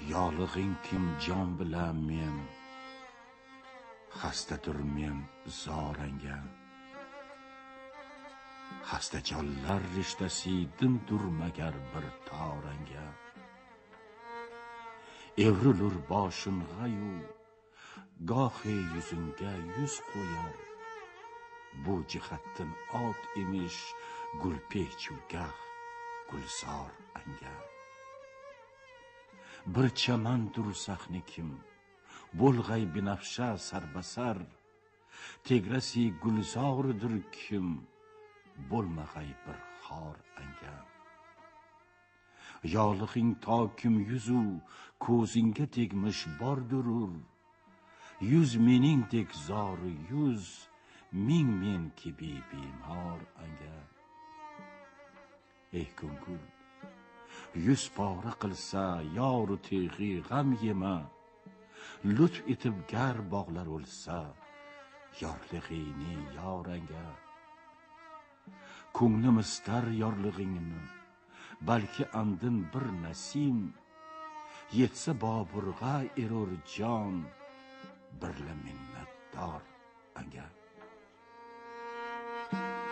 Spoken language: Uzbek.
Yolg'ing kim jon bilan men, xastadir men zoranga. Xasta jonlar rishtasi dindur magar bir toranga. Evrilur boshim g'ayu, gohi yuzingga yuz qo'yar. Bu jihatdan ot emish gulpechu gah gulzor anga. Bir chamandur sahni kim, bo'lg'ay binafsha sarbasar. Tegrasi gulzoridir kim, bo'lmag'ay bir xor anga. Yolg'ing to kim yuzu, ko'zingga tegmish bordurur. Yuz meningdek zori yuz, ming men kibi bemor anga. Ey ko'ngil, yuz pora qilsa yoru teg'i g'am yema. Lutf etib gar bog'lar o'lsa, yorlig'ingni yoranga. Ko'nglim istar yorlig'ingni, balki andin bir nasim. Yetsa Boburg'a erur jon, birla minnatdor anga.